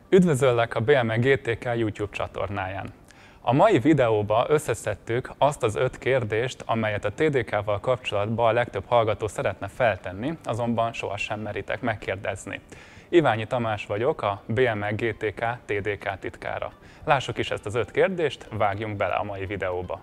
Üdvözöllek a BME GTK YouTube csatornáján. A mai videóban összeszedtük azt az 5 kérdést, amelyet a TDK-val kapcsolatban a legtöbb hallgató szeretne feltenni, azonban sohasem meritek megkérdezni. Iványi Tamás vagyok, a BME GTK TDK titkára. Lássuk is ezt az 5 kérdést, vágjunk bele a mai videóba.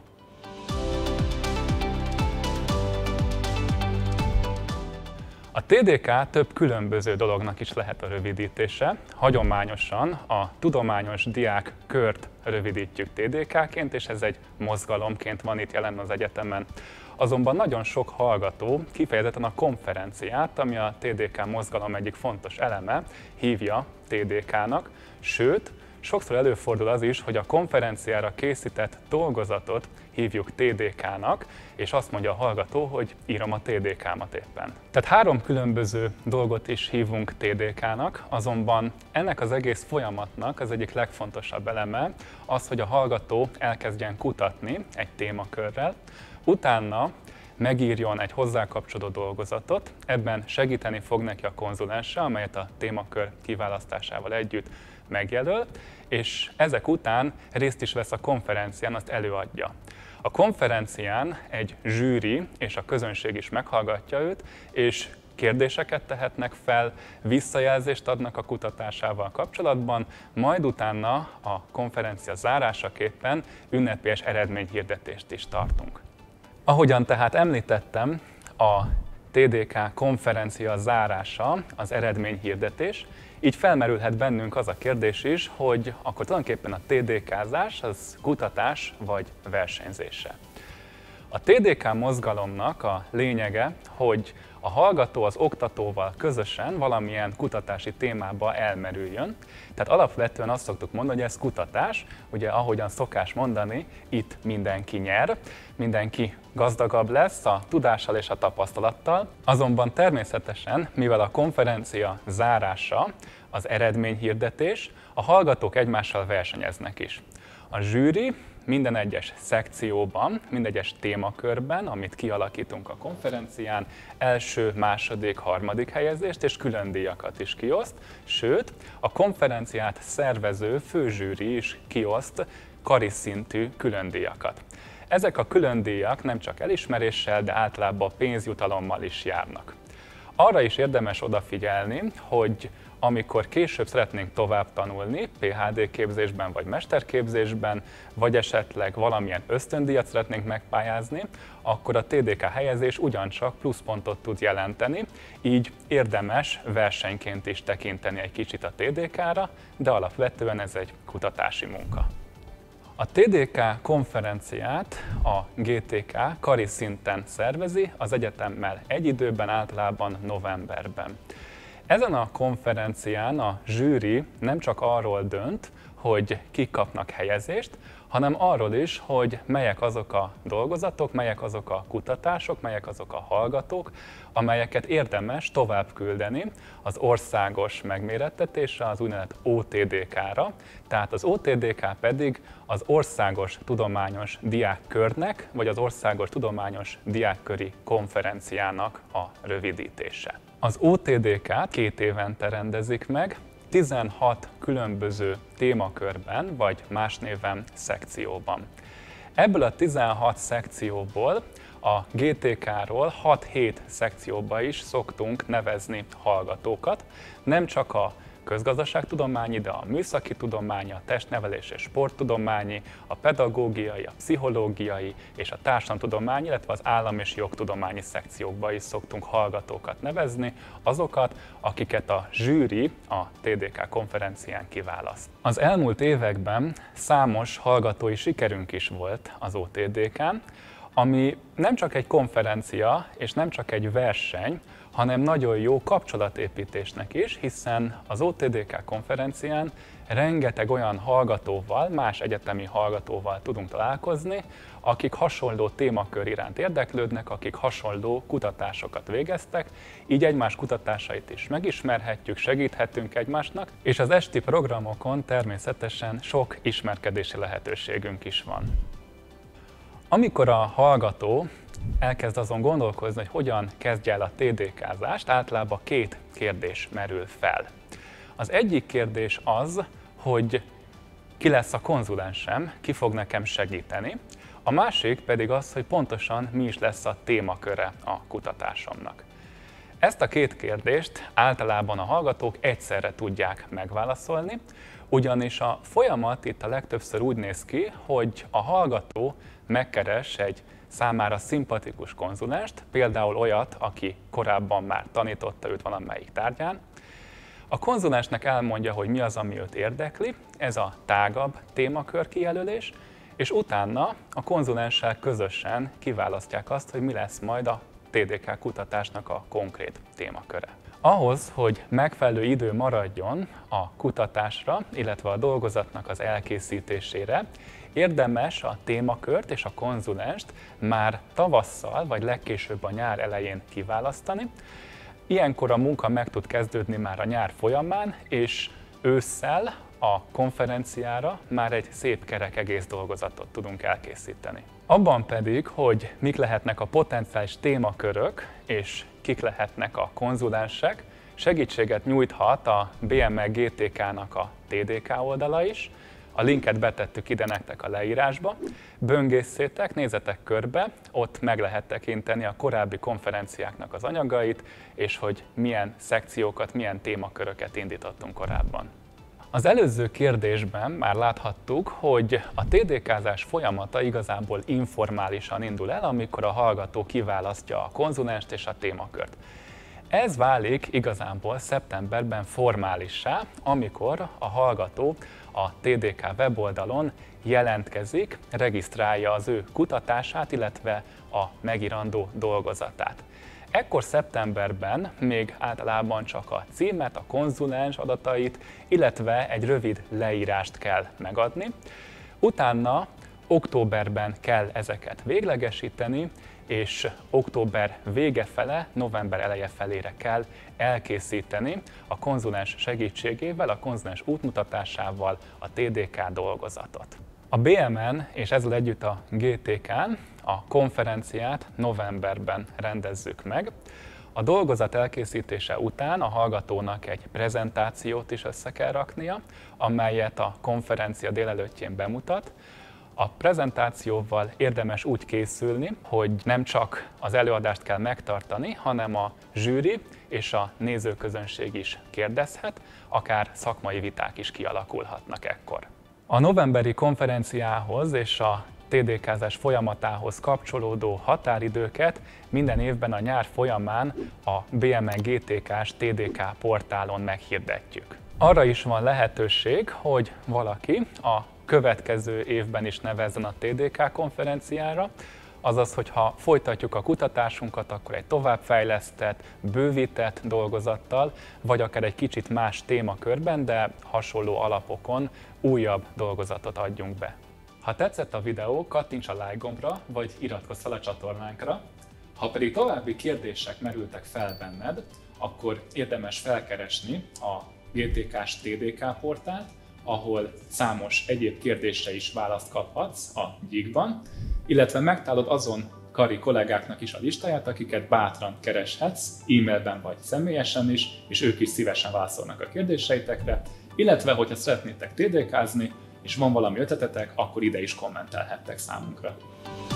A TDK több különböző dolognak is lehet a rövidítése. Hagyományosan a tudományos diák kört rövidítjük TDK-ként, és ez egy mozgalomként van itt jelen az egyetemen. Azonban nagyon sok hallgató kifejezetten a konferenciát, ami a TDK mozgalom egyik fontos eleme, hívja TDK-nak, sőt, sokszor előfordul az is, hogy a konferenciára készített dolgozatot hívjuk TDK-nak, és azt mondja a hallgató, hogy írom a TDK-mat éppen. Tehát 3 különböző dolgot is hívunk TDK-nak, azonban ennek az egész folyamatnak az egyik legfontosabb eleme az, hogy a hallgató elkezdjen kutatni egy témakörrel, utána megírjon egy hozzá kapcsolódó dolgozatot, ebben segíteni fog neki a konzulense, amelyet a témakör kiválasztásával együtt megjelöl, és ezek után részt is vesz a konferencián, azt előadja. A konferencián egy zsűri és a közönség is meghallgatja őt, és kérdéseket tehetnek fel, visszajelzést adnak a kutatásával kapcsolatban, majd utána a konferencia zárásaképpen ünnepélyes eredményhirdetést is tartunk. Ahogyan tehát említettem, a TDK konferencia zárása az eredményhirdetés, így felmerülhet bennünk az a kérdés is, hogy akkor tulajdonképpen a TDK-zás az kutatás vagy versenyzése. A TDK mozgalomnak a lényege, hogy a hallgató az oktatóval közösen valamilyen kutatási témába elmerüljön. Tehát alapvetően azt szoktuk mondani, hogy ez kutatás, ugye ahogyan szokás mondani, itt mindenki nyer, mindenki gazdagabb lesz a tudással és a tapasztalattal, azonban természetesen, mivel a konferencia zárása az eredményhirdetés, a hallgatók egymással versenyeznek is. A zsűri minden egyes szekcióban, minden egyes témakörben, amit kialakítunk a konferencián, első, második, harmadik helyezést és külön díjakat is kioszt, sőt, a konferenciát szervező főzsűri is kioszt kariszintű külön díjakat. Ezek a külön díjak nem csak elismeréssel, de általában pénzjutalommal is járnak. Arra is érdemes odafigyelni, hogy amikor később szeretnénk tovább tanulni, PhD képzésben vagy mesterképzésben, vagy esetleg valamilyen ösztöndíjat szeretnénk megpályázni, akkor a TDK helyezés ugyancsak pluszpontot tud jelenteni, így érdemes versenyként is tekinteni egy kicsit a TDK-ra, de alapvetően ez egy kutatási munka. A TDK konferenciát a GTK kari szinten szervezi, az egyetemmel egy időben, általában novemberben. Ezen a konferencián a zsűri nem csak arról dönt, hogy kik kapnak helyezést, hanem arról is, hogy melyek azok a dolgozatok, melyek azok a kutatások, melyek azok a hallgatók, amelyeket érdemes tovább küldeni az országos megmérettetésre, az úgynevezett OTDK-ra. Tehát az OTDK pedig az Országos Tudományos Diákkörnek, vagy az Országos Tudományos Diákköri Konferenciának a rövidítése. Az OTDK-t 2 évente rendezik meg, 16 különböző témakörben, vagy más néven szekcióban. Ebből a 16 szekcióból a GTK-ról 6-7 szekcióba is szoktunk nevezni hallgatókat, nem csak a közgazdaságtudományi, de a műszaki tudományi, a testnevelés és sporttudományi, a pedagógiai, a pszichológiai és a társadalomtudományi, illetve az állam- és jogtudományi szekciókba is szoktunk hallgatókat nevezni, azokat, akiket a zsűri a TDK konferencián kiválaszt. Az elmúlt években számos hallgatói sikerünk is volt az OTDK-n, ami nem csak egy konferencia és nem csak egy verseny, hanem nagyon jó kapcsolatépítésnek is, hiszen az OTDK konferencián rengeteg olyan hallgatóval, más egyetemi hallgatóval tudunk találkozni, akik hasonló témakör iránt érdeklődnek, akik hasonló kutatásokat végeztek, így egymás kutatásait is megismerhetjük, segíthetünk egymásnak, és az esti programokon természetesen sok ismerkedési lehetőségünk is van. Amikor a hallgató elkezd azon gondolkozni, hogy hogyan kezdje el a TDK-zást, általában 2 kérdés merül fel. Az egyik kérdés az, hogy ki lesz a konzulensem, ki fog nekem segíteni. A másik pedig az, hogy pontosan mi is lesz a témaköre a kutatásomnak. Ezt a két kérdést általában a hallgatók egyszerre tudják megválaszolni, ugyanis a folyamat itt a legtöbbször úgy néz ki, hogy a hallgató megkeres egy számára szimpatikus konzulenst, például olyat, aki korábban már tanította őt valamelyik tárgyán. A konzulensnek elmondja, hogy mi az, ami őt érdekli, ez a tágabb témakör kijelölés, és utána a konzulenssel közösen kiválasztják azt, hogy mi lesz majd a TDK kutatásnak a konkrét témaköre. Ahhoz, hogy megfelelő idő maradjon a kutatásra, illetve a dolgozatnak az elkészítésére, érdemes a témakört és a konzulenst már tavasszal, vagy legkésőbb a nyár elején kiválasztani. Ilyenkor a munka meg tud kezdődni már a nyár folyamán, és ősszel a konferenciára már egy szép kerek egész dolgozatot tudunk elkészíteni. Abban pedig, hogy mik lehetnek a potenciális témakörök és kik lehetnek a konzulensek, segítséget nyújthat a BME GTK-nak a TDK oldala is. A linket betettük ide nektek a leírásba. Böngészétek, nézzetek körbe, ott meg lehet tekinteni a korábbi konferenciáknak az anyagait, és hogy milyen szekciókat, milyen témaköröket indítottunk korábban. Az előző kérdésben már láthattuk, hogy a TDK-zás folyamata igazából informálisan indul el, amikor a hallgató kiválasztja a konzulenst és a témakört. Ez válik igazából szeptemberben formálissá, amikor a hallgató a TDK weboldalon jelentkezik, regisztrálja az ő kutatását, illetve a megírandó dolgozatát. Ekkor szeptemberben még általában csak a címet, a konzulens adatait, illetve egy rövid leírást kell megadni. Utána októberben kell ezeket véglegesíteni, és október vége fele, november eleje felére kell elkészíteni a konzulens segítségével, a konzulens útmutatásával a TDK dolgozatot. A BMN és ezzel együtt a GTK-n a konferenciát novemberben rendezzük meg. A dolgozat elkészítése után a hallgatónak egy prezentációt is össze kell raknia, amelyet a konferencia délelőttjén bemutat. A prezentációval érdemes úgy készülni, hogy nem csak az előadást kell megtartani, hanem a zsűri és a nézőközönség is kérdezhet, akár szakmai viták is kialakulhatnak ekkor. A novemberi konferenciához és a TDK-zás folyamatához kapcsolódó határidőket minden évben a nyár folyamán a BME GTK-s TDK portálon meghirdetjük. Arra is van lehetőség, hogy valaki a következő évben is nevezzen a TDK konferenciára, azaz, hogyha folytatjuk a kutatásunkat, akkor egy továbbfejlesztett, bővített dolgozattal, vagy akár egy kicsit más témakörben, de hasonló alapokon újabb dolgozatot adjunk be. Ha tetszett a videó, kattints a like gombra, vagy iratkozz fel a csatornánkra. Ha pedig további kérdések merültek fel benned, akkor érdemes felkeresni a GTK-s TDK portált, ahol számos egyéb kérdésre is választ kaphatsz a Geekban, illetve megtalálod azon kari kollégáknak is a listáját, akiket bátran kereshetsz, e-mailben vagy személyesen is, és ők is szívesen válaszolnak a kérdéseitekre, illetve hogyha szeretnétek TDK-zni, és van valami ötletetek, akkor ide is kommentelhettek számunkra.